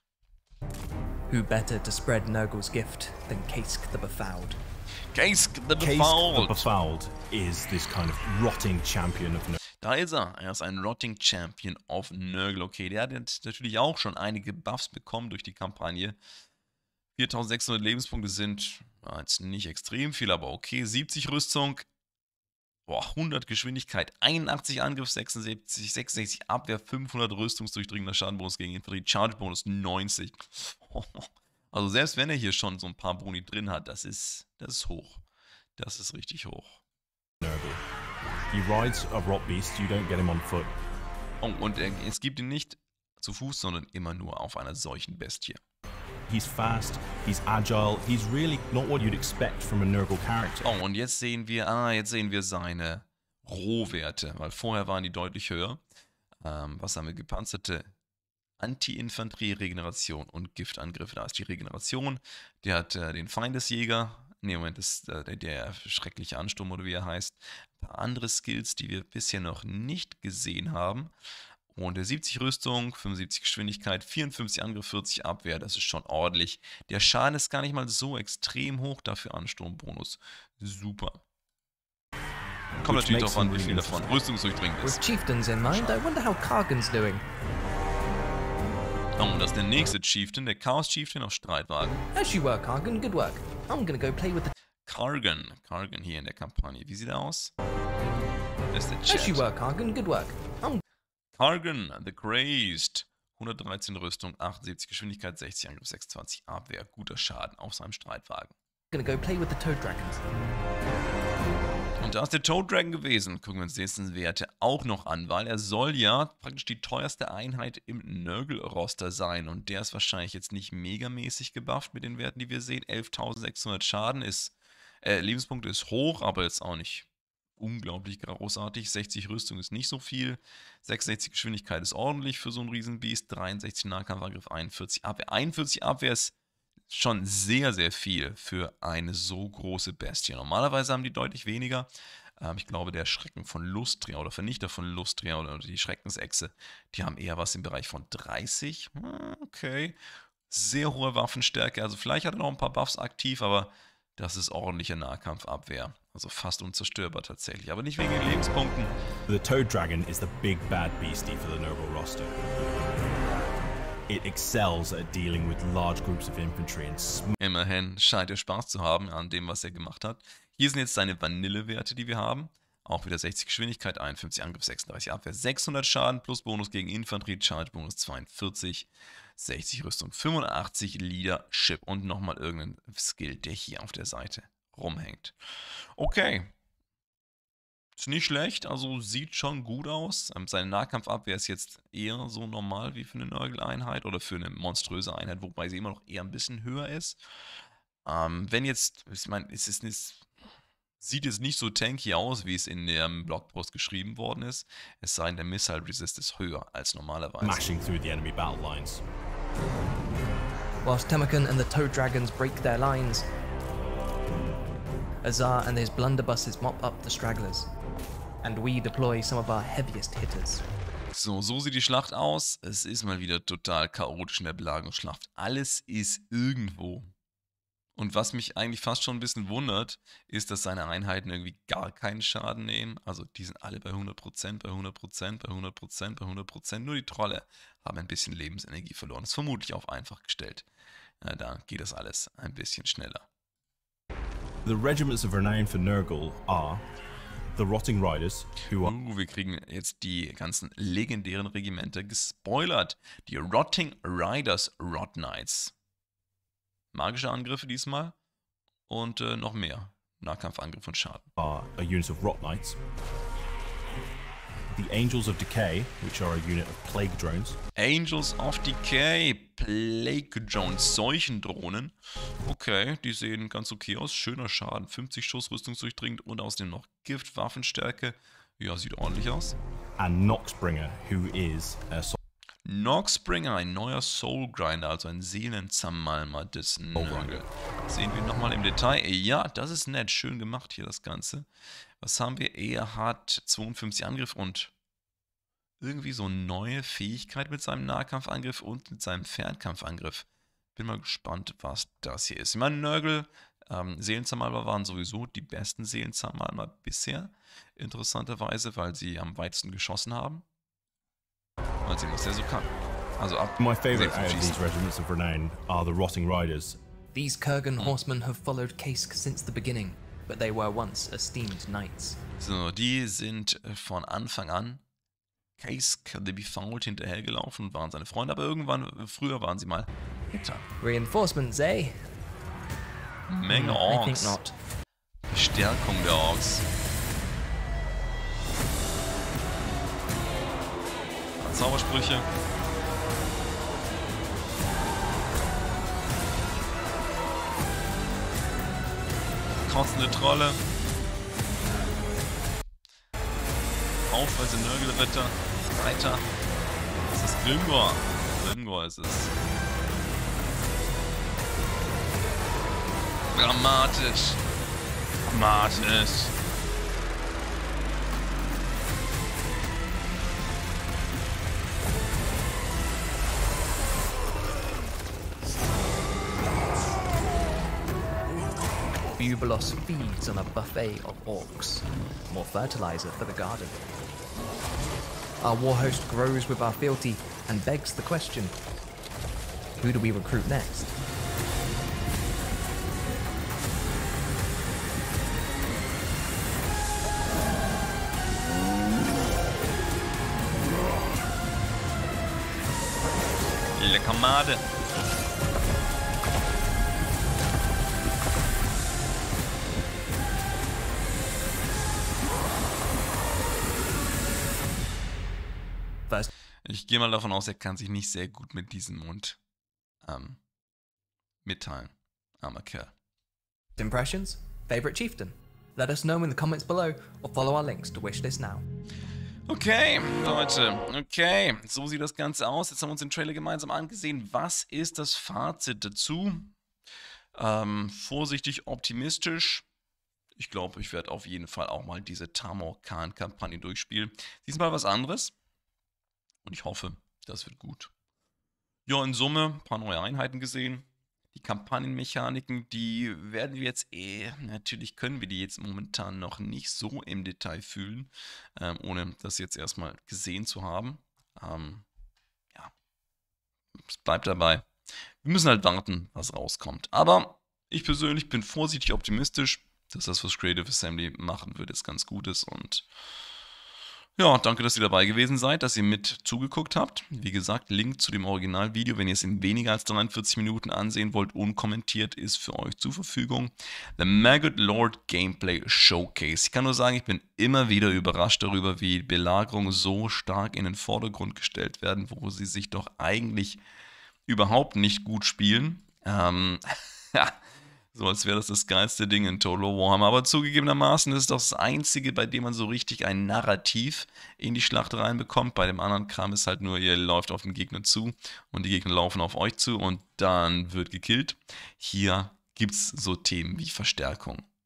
Who better to spread Nurgle's gift than Kaesk the Befouled? Kaesk the Kaesk Befouled. the Befouled is this kind of rotting champion of Nurgle. Da ist er. Er ist ein Rotting Champion of Nurgle. Okay, der hat jetzt natürlich auch schon einige Buffs bekommen durch die Kampagne. viertausendsechshundert Lebenspunkte sind ja, jetzt nicht extrem viel, aber okay. siebzig Rüstung. Boah, hundert Geschwindigkeit, einundachtzig Angriff, sechsundsiebzig, sechsundsechzig Abwehr, fünfhundert rüstungsdurchdringender Schadenbonus gegen Infanterie, Charge-Bonus neunzig. Also selbst wenn er hier schon so ein paar Boni drin hat, das ist, das ist hoch. Das ist richtig hoch. Nurgle. He rides a rot beast, you don't get him on foot. Oh, und er, es gibt ihn nicht zu Fuß, sondern immer nur auf einer solchen Bestie. He's fast, he's agile, he's really not what you'd expect from a Nurgle character. Oh, und jetzt sehen wir, ah, jetzt sehen wir seine Rohwerte, weil vorher waren die deutlich höher. Ähm, was haben wir? Gepanzerte Anti-Infanterie, Regeneration und Giftangriffe. Da ist die Regeneration. Der hat äh, den Feindesjäger. Ne, Moment, das ist äh, der, der schreckliche Ansturm oder wie er heißt. Ein paar andere Skills, die wir bisher noch nicht gesehen haben. Und der siebzig Rüstung, fünfundsiebzig Geschwindigkeit, vierundfünfzig Angriff, vierzig Abwehr, das ist schon ordentlich. Der Schaden ist gar nicht mal so extrem hoch, dafür Ansturmbonus. Super. Kommt natürlich darauf an, wie viel davon rüstungsdurchdringend With ist. chieftains in mind, I wonder how Kargan's doing. Oh, und das ist der nächste Chieftain, der Chaos Chieftain auf Streitwagen. As you were, Kargan, good work. I'm gonna go play with the... Kargan. Kargan hier in der Kampagne. Wie sieht er aus? Das ist der As you Chat. were, Kargan, good work. I'm Kargan, the Crazed. hundertdreizehn Rüstung, achtundsiebzig Geschwindigkeit, sechzig Angriff, sechsundzwanzig Abwehr. Guter Schaden auf seinem Streitwagen. gonna go play with the Toad Dragons. Und da ist der Toad Dragon gewesen. Gucken wir uns die nächsten Werte auch noch an, weil er soll ja praktisch die teuerste Einheit im Nurgle-Roster sein. Und der ist wahrscheinlich jetzt nicht megamäßig gebufft mit den Werten, die wir sehen. elftausendsechshundert Schaden ist, äh, Lebenspunkte ist hoch, aber jetzt auch nicht unglaublich großartig. sechzig Rüstung ist nicht so viel. sechsundsechzig Geschwindigkeit ist ordentlich für so ein Riesenbiest. dreiundsechzig Nahkampfangriff, einundvierzig Abwehr. einundvierzig Abwehr ist schon sehr, sehr viel für eine so große Bestie. Normalerweise haben die deutlich weniger. Ähm, ich glaube, der Schrecken von Lustria oder Vernichter von Lustria oder die Schreckensechse, die haben eher was im Bereich von dreißig. Hm, okay. Sehr hohe Waffenstärke. Also vielleicht hat er noch ein paar Buffs aktiv, aber das ist ordentliche Nahkampfabwehr. Also fast unzerstörbar tatsächlich. Aber nicht wegen den Lebenspunkten. The Toad Dragon is the big bad beastie for the Nurgle roster. It excels at dealing with large groups of infantry and sm Immerhin scheint er Spaß zu haben an dem, was er gemacht hat. Hier sind jetzt seine Vanille-Werte, die wir haben. Auch wieder sechzig Geschwindigkeit, einundfünfzig Angriff, sechsunddreißig Abwehr, sechshundert Schaden plus Bonus gegen Infanterie, Charge-Bonus zweiundvierzig, sechzig Rüstung, fünfundachtzig Leadership und nochmal irgendein Skill, der hier auf der Seite rumhängt. Okay. Ist nicht schlecht, also sieht schon gut aus. Seine Nahkampfabwehr ist jetzt eher so normal wie für eine Nurgle-Einheit oder für eine monströse Einheit, wobei sie immer noch eher ein bisschen höher ist. Ähm, wenn jetzt, ich meine, es ist nicht, sieht jetzt nicht so tanky aus, wie es in dem Blogpost geschrieben worden ist. Es sei denn, der Missile Resist ist höher als normalerweise. mashing through the enemy battle lines. Whilst Temekan and the Toad Dragons break their lines, Azar and his blunderbusses mop up the stragglers, and we deploy some of our heaviest hitters. So, so sieht die Schlacht aus. Es ist mal wieder total chaotisch in der Belagerungsschlacht. Alles ist irgendwo. Und was mich eigentlich fast schon ein bisschen wundert, ist, dass seine Einheiten irgendwie gar keinen Schaden nehmen. Also die sind alle bei hundert Prozent, bei hundert Prozent, bei hundert Prozent, bei hundert Prozent. Nur die Trolle haben ein bisschen Lebensenergie verloren. Das ist vermutlich auf einfach gestellt. Ja, da geht das alles ein bisschen schneller. The regiments of renown for Nurgle are the Rotting Riders, who are... Uh, wir kriegen jetzt die ganzen legendären Regimenter gespoilert. Die Rotting Riders, Rot Knights. Magische Angriffe diesmal und äh, noch mehr Nahkampfangriff und Schaden. Are a unit of Rot Knights. The Angels of Decay, which are a unit of Plague Drones. Angels of Decay, Plague Drones, Seuchendrohnen. Okay, die sehen ganz okay aus. Schöner Schaden, fünfzig Schuss, rüstungsdurchdringend und außerdem noch Gift, Waffenstärke. Ja, sieht ordentlich aus. And Noxbringer, who is a Noxbringer, ein neuer Soul Grinder, also ein Seelenzermalmer des Nurgle. Sehen wir nochmal im Detail. Ja, das ist nett, schön gemacht hier das Ganze. Was haben wir? Er hat zweiundfünfzig Angriff und irgendwie so eine neue Fähigkeit mit seinem Nahkampfangriff und mit seinem Fernkampfangriff. Bin mal gespannt, was das hier ist. Ich meine, Nurgle, ähm, Seelenzermalmer waren sowieso die besten Seelenzermalmer bisher. Interessanterweise, weil sie am weitesten geschossen haben. Mal sehen, was der so kann. Also ab. My favorite out of these regiments of renown are the Rotting Riders. These Kurgan horsemen have followed Kaisk since the beginning, but they were once esteemed knights. So, die sind von Anfang an Kaisk the Befouled hinterhergelaufen und waren seine Freunde, aber irgendwann, früher waren sie mal Ritter. Reinforcements, eh? Menge I Orks. think not. Stärkung der Orks. Zaubersprüche. Kotzende Trolle. Aufweise Nörgelritter. Weiter. Das ist Grimgor. Grimgor ist es. Dramatisch. Dramatisch. Bubelos feeds on a buffet of orcs. More fertilizer for the garden. Our war host grows with our fealty and begs the question, who do we recruit next? Leckermade. Ich gehe mal davon aus, er kann sich nicht sehr gut mit diesem Mund ähm, mitteilen. Armer Kerl. Impressions? Favorite chieftain? Let us know in the comments below or follow our links to wishlist now. Okay, Leute, okay, so sieht das Ganze aus. Jetzt haben wir uns den Trailer gemeinsam angesehen. Was ist das Fazit dazu? Ähm, vorsichtig optimistisch. Ich glaube, ich werde auf jeden Fall auch mal diese Tamor Khan-Kampagne durchspielen. Diesmal was anderes. Und ich hoffe, das wird gut. Ja, in Summe ein paar neue Einheiten gesehen. Die Kampagnenmechaniken, die werden wir jetzt eh, natürlich können wir die jetzt momentan noch nicht so im Detail fühlen, ähm, ohne das jetzt erstmal gesehen zu haben. Ähm, ja, es bleibt dabei. Wir müssen halt warten, was rauskommt. Aber ich persönlich bin vorsichtig optimistisch, dass das, was Creative Assembly machen wird, jetzt ganz gut ist. Und ja, danke, dass ihr dabei gewesen seid, dass ihr mit zugeguckt habt. Wie gesagt, Link zu dem Originalvideo, wenn ihr es in weniger als dreiundvierzig Minuten ansehen wollt, unkommentiert, ist für euch zur Verfügung. The Maggot Lord Gameplay Showcase. Ich kann nur sagen, ich bin immer wieder überrascht darüber, wie Belagerungen so stark in den Vordergrund gestellt werden, wo sie sich doch eigentlich überhaupt nicht gut spielen. Ähm, ja. So als wäre das das geilste Ding in Total War Warhammer. Aber zugegebenermaßen ist es doch das einzige, bei dem man so richtig ein Narrativ in die Schlacht reinbekommt. Bei dem anderen Kram ist halt nur, ihr läuft auf den Gegner zu und die Gegner laufen auf euch zu und dann wird gekillt. Hier gibt es so Themen wie Verstärkung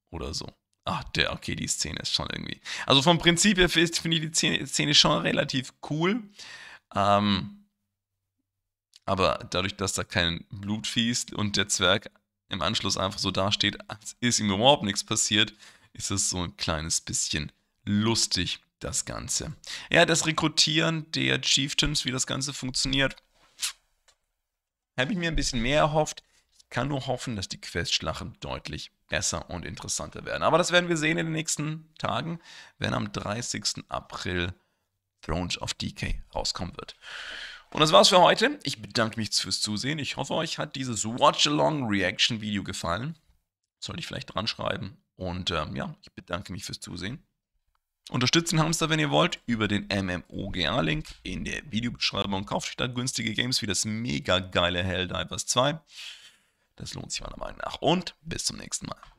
oder so. Ach, der, okay, die Szene ist schon irgendwie. Also vom Prinzip her finde ich die Szene, Szene schon relativ cool. Ähm, aber dadurch, dass da kein Blut fließt und der Zwerg im Anschluss einfach so dasteht, als ist ihm überhaupt nichts passiert, ist es so ein kleines bisschen lustig, das Ganze. Ja, das Rekrutieren der Chieftains, wie das Ganze funktioniert, habe ich mir ein bisschen mehr erhofft. Ich kann nur hoffen, dass die Questschlachten deutlich besser und interessanter werden. Aber das werden wir sehen in den nächsten Tagen, wenn am dreißigsten April Thrones of Decay rauskommen wird. Und das war's für heute. Ich bedanke mich fürs Zusehen. Ich hoffe, euch hat dieses Watch-Along-Reaction-Video gefallen. Sollte ich vielleicht dran schreiben. Und ähm, ja, ich bedanke mich fürs Zusehen. Unterstützt den Hamster, wenn ihr wollt, über den M M O G A-Link in der Videobeschreibung. Kauft euch da günstige Games wie das mega geile Helldivers zwei. Das lohnt sich meiner Meinung nach. Und bis zum nächsten Mal.